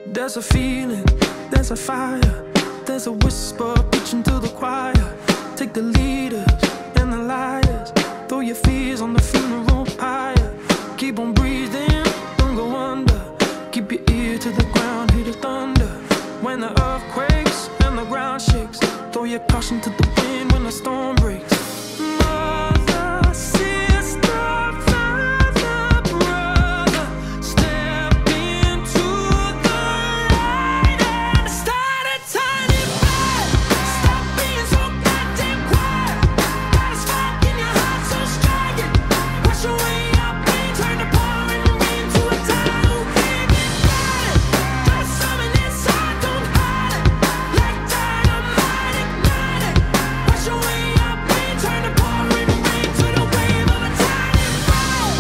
There's a feeling, there's a fire, there's a whisper preaching to the choir. Take the leaders and the liars, throw your fears on the funeral pyre. Keep on breathing, don't go under. Keep your ear to the ground, hear the thunder. When the earth quakes and the ground shakes, throw your caution to the wind when the storm breaks. Mother, sister, father, brother, step into the light and start a tiny fire. Stop being so goddamn quiet. Got a spark in your heart, so strike it. Wash away your pain, turn the pouring rain to a tidal wave and ride it. Got something inside, don't hide it. Like dynamite, ignite it. Wash away your pain, turn the pouring rain to the wave of a tiny fire.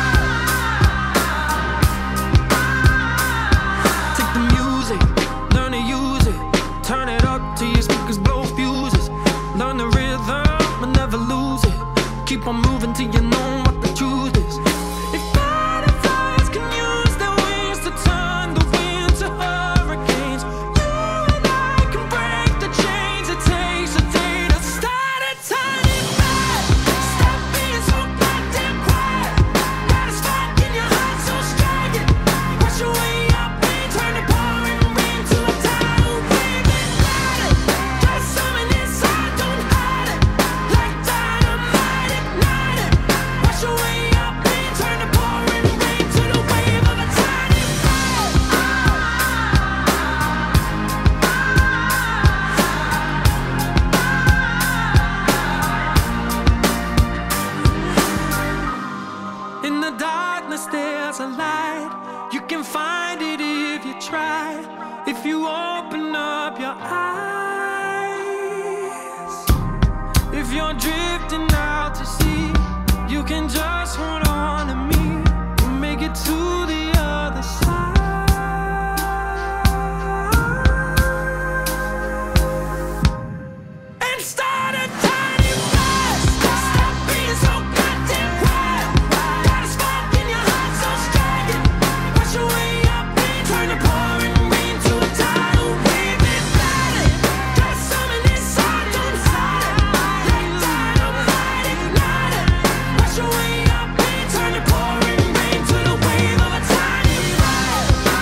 Take the music, learn to use it. Turn it up till your speakers blow fuses. Learn the rhythm and never lose it. Keep on moving till you know what the truth is. If butterflies can use their wings to turn the wind to hurricanes, you and I can break the chains. It takes a day to start a tiny fire. Stop being so goddamn quiet. Got a spark in your heart, so strike it. Wash away your pain, turn the pouring rain to a tidal wave and ride it. Got something inside, don't hide it. Like dynamite, ignite it. Wash away your pain, turn the pouring rain to the wave of a tiny fire. In the darkness there's a light. You can find it if you try. If you open up your eyes. If you're drifting out to sea, you can just hold on to me. We'll make it to the other side. And start a tiny fire. Stop being so goddamn quiet. Got a spark in your heart, so strike it. Wash away your pain, turn the pouring rain to a tidal wave and ride it. Got something inside, don't hide it. Like dynamite, ignite it. Wash away your pain, turn the pouring rain to the wave of a tiny fire.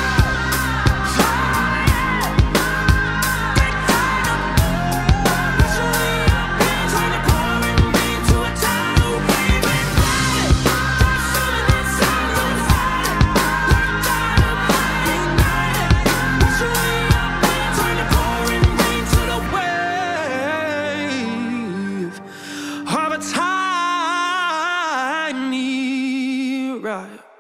Wash away your pain, turn the pouring rain to a tidal wave and ride it. Got something inside, don't hide it. Like dynamite, ignite it. Wash away your pain, turn the pouring rain to the wave of a tiny riot.